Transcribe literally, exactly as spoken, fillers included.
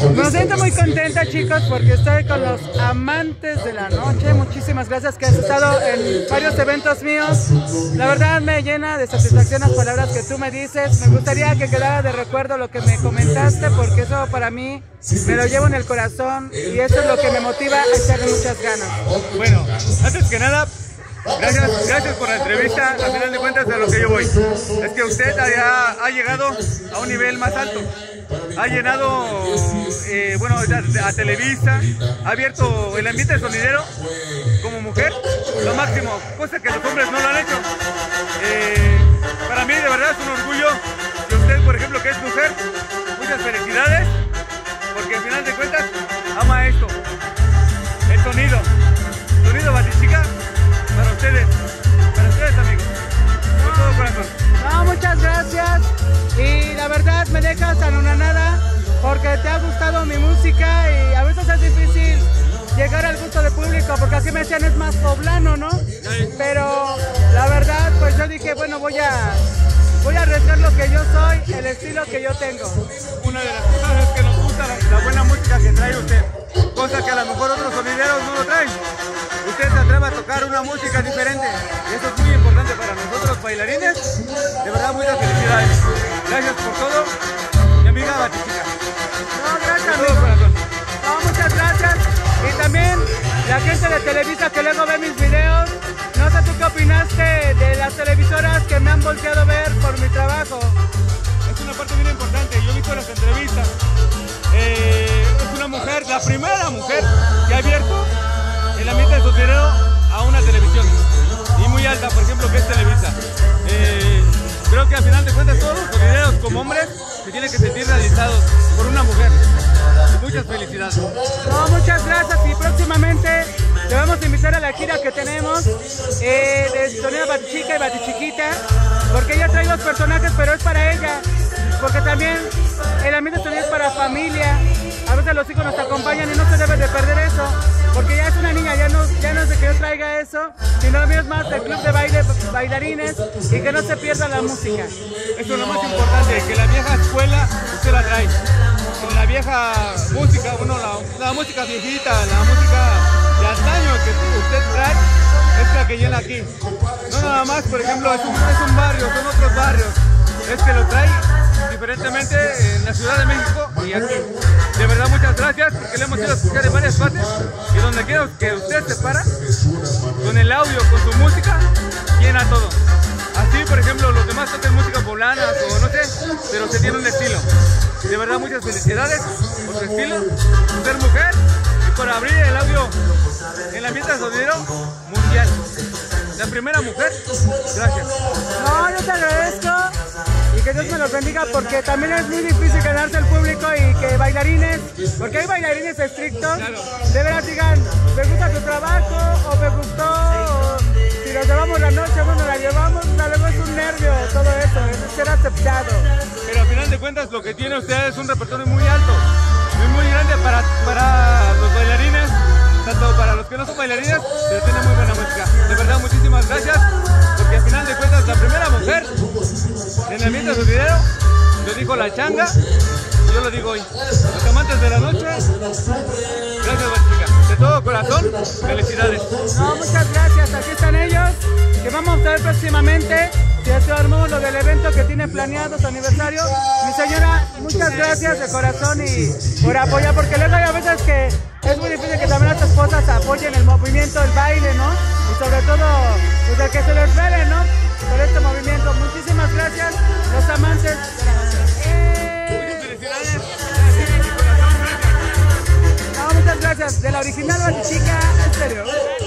Me siento muy contenta, chicos, porque estoy con los amantes de la noche. Muchísimas gracias que has estado en varios eventos míos. La verdad me llena de satisfacción las palabras que tú me dices. Me gustaría que quedara de recuerdo lo que me comentaste, porque eso para mí me lo llevo en el corazón y eso es lo que me motiva a echarle muchas ganas. Bueno, antes que nada, Gracias, gracias por la entrevista. A final de cuentas, a lo que yo voy es que usted ha, ha llegado a un nivel más alto. Ha llenado, eh, bueno, a, a Televisa, ha abierto el ambiente sonidero como mujer, lo máximo, cosa que los hombres no lo han hecho. Eh, para mí, de verdad, es un orgullo que usted, por ejemplo, que es mujer, muchas felicidades, porque al final de cuentas, ama esto, el sonido, sonido Batichica. Para ustedes, para ustedes amigos, con todo corazón. No, muchas gracias y la verdad me dejas anonadada porque te ha gustado mi música y a veces es difícil llegar al gusto del público porque aquí me decían es más poblano, ¿no? Sí. Pero la verdad pues yo dije bueno voy a, voy a arriesgar lo que yo soy, el estilo que yo tengo. Una de las cosas es que nos gusta la, la buena música que trae usted, cosa que a lo mejor otros sonideros no lo traen. Usted se atreve a tocar una música diferente y eso es muy importante para nosotros bailarines. De verdad, muchas felicidades. Gracias por todo, mi amiga Batichica. No, gracias, amigo. No, muchas gracias. Y también la gente de Televisa que luego ve mis videos. No sé tú qué opinaste de las televisoras que me han volteado a ver por mi trabajo. Es una parte bien importante. Yo he visto las entrevistas. Eh, es una mujer, la primera mujer que ha abierto el ambiente sonidero a una televisión y muy alta, por ejemplo, que es Televisa. Eh, creo que al final de cuentas todos los sonideros como hombres se tienen que sentir realizados por una mujer. Muchas felicidades. No, muchas gracias y próximamente te vamos a invitar a la gira que tenemos eh, de Sonido Batichica y Batichiquita, porque ella trae los personajes, pero es para ella, porque también el ambiente sonido es para familia. A veces los hijos nos acompañan y no se debe de perder eso, porque ya es una niña, ya no, ya no es de que yo traiga eso, sino lo mío es más del club de baile, bailarines y que no se pierda la música. Eso es lo más importante, que la vieja escuela usted la trae. La vieja música, bueno, la, la música viejita, la música de antaño que usted trae, es la que llena aquí. No nada más, por ejemplo, es un, es un barrio, son otros barrios, es que lo trae diferentemente en la Ciudad de México y aquí. De verdad, muchas gracias, porque le hemos ido a escuchar en varias partes y donde quiera que usted se para, con el audio, con su música, llena todo. Así, por ejemplo, los demás tocan música poblana o no sé, pero se tiene un estilo. De verdad, muchas felicidades por su estilo, por ser mujer y por abrir el audio en el ambiente sonidero mundial. La primera mujer, gracias. No, yo te agradezco y que Dios me los bendiga porque también es muy difícil ganarse el público y que bailarines, porque hay bailarines estrictos, claro, de veras digan, me gusta tu trabajo o me gustó, o si nos llevamos la noche, bueno, la llevamos, luego es un nervio todo eso, es ser aceptado. Pero al final de cuentas lo que tiene usted es un repertorio muy alto, muy muy grande para, para los bailarines, tanto para los que no son bailarines, pero tiene muy buena música. De verdad, muchísimas gracias, porque al final de cuentas la primera mujer en el ambiente sonidero, lo dijo la changa, y yo lo digo hoy. Los amantes de la noche, gracias Batichica, de todo corazón, felicidades. No, muchas gracias, aquí están ellos, que vamos a ver próximamente. Ya se armó lo del evento que tiene planeado su aniversario. Mi señora, muchas gracias de corazón y por apoyar, porque luego hay a veces que es muy difícil que también las esposas apoyen el movimiento, el baile, ¿no? Y sobre todo, pues el que se les vele, ¿no? Por este movimiento. Muchísimas gracias, los amantes de la noche. Eh... Muchas felicidades. Gracias, de corazón, gracias. No, muchas gracias. De la original Batichica, en serio.